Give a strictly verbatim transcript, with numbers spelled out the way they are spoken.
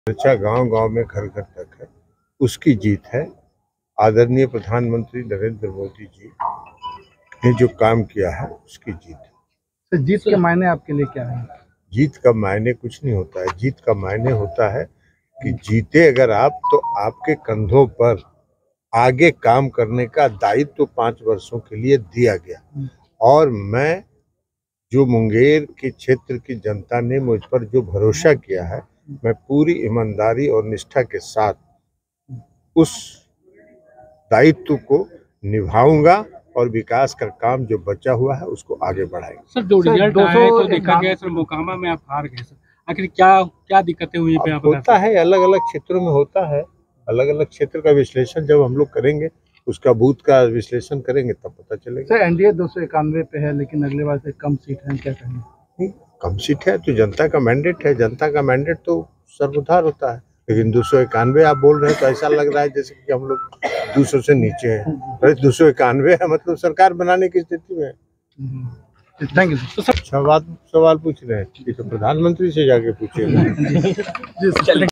चर्चा गांव गांव में घर घर तक है, उसकी जीत है। आदरणीय प्रधानमंत्री नरेंद्र मोदी जी ने जो काम किया है उसकी जीत है। तो जीत के मायने आपके लिए क्या है? जीत का मायने कुछ नहीं होता है। जीत का मायने होता है कि जीते अगर आप तो आपके कंधों पर आगे काम करने का दायित्व तो पांच वर्षों के लिए दिया गया। और मैं जो मुंगेर के क्षेत्र की जनता ने मुझ पर जो भरोसा किया है, मैं पूरी ईमानदारी और निष्ठा के साथ उस दायित्व को निभाऊंगा और विकास का काम जो बचा हुआ है उसको आगे बढ़ाएंगे। सर, जो रिजल्ट आया है तो देखा गया सर मोकामा में आप हार गए सर, आखिर क्या क्या दिक्कतें हुई पे आप होता है, अलग अलग क्षेत्रों में होता है। अलग अलग क्षेत्र का विश्लेषण जब हम लोग करेंगे, उसका बूथ का विश्लेषण करेंगे तब पता चलेगा। सर, एनडीए दो सौ इक्यानवे पे है लेकिन अगले बार से कम सीट है, क्या कहेंगे? कम सीट है तो जनता का मैंडेट है, जनता का मैंडेट तो सर्वोधार होता है। लेकिन दो सौ इक्यानवे आप बोल रहे हैं तो ऐसा लग रहा है जैसे कि हम लोग दो सौ से नीचे हैं। अरे दो सौ इक्यानवे है मतलब सरकार बनाने की स्थिति में। Thank you. अच्छा बात सवाल पूछ रहे हैं, ये तो प्रधानमंत्री से जाके पूछिएगा।